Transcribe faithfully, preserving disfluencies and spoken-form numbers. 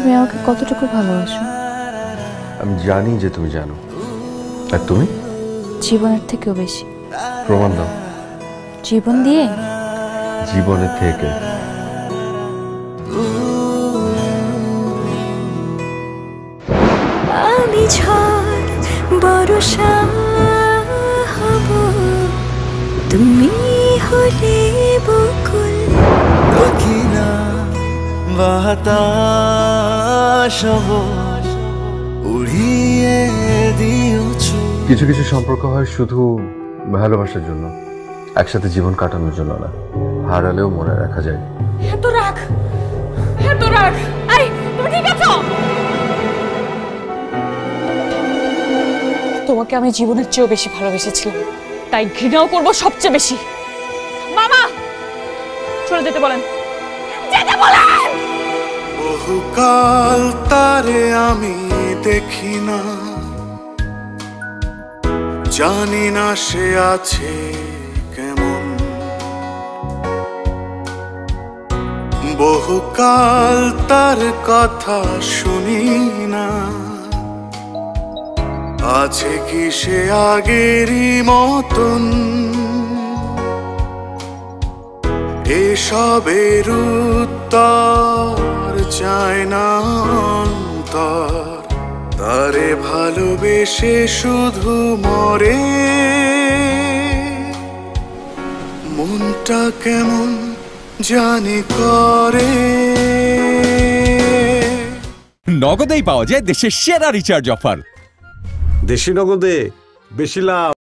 তুমি আমাকে কতটুকু ভালোবাসো? আমি জানি যে তুমি জানো। আর তুমি? জীবনের থেকেও বেশি। প্রমাণ দাও। জীবন দিয়ে? জীবনের থেকে। আমি ঝড় বর্ষা হব, তুমি হলে বকুল দক্ষিণা বাতাস হব, উড়িয়ে দিয়েছো। কিছু কিছু সম্পর্ক হয় শুধু ভালোবাসার জন্য, একসাথে জীবন কাটানোর জন্য না। হারালেও মনে রাখা যায়। এত রাগ, এত রাগ। এই তুমি ঠিক আছো? তোমাকে আমি জীবনের চেয়েও বেশি ভালোবেসেছিলাম, তাই ঘৃণাও করবো সবচেয়ে বেশি। মামা চলে যেতে বলেন, যেতে বলেন। বহুকাল তারে আমি দেখি না, জানি না সে আছে কেমন। বহুকাল তার কথা শুনি না, আছে কি সে আগেরই মতন। এসবের উত্তর চায় না অন্তর, তারে ভালোবেসে শুধু মরে। মনটা কেমন জানি করে। নগদেই পাওয়া যায় দেশের সেরা রিচার্জ অফার। দেশি নগদে বেশি লাভ।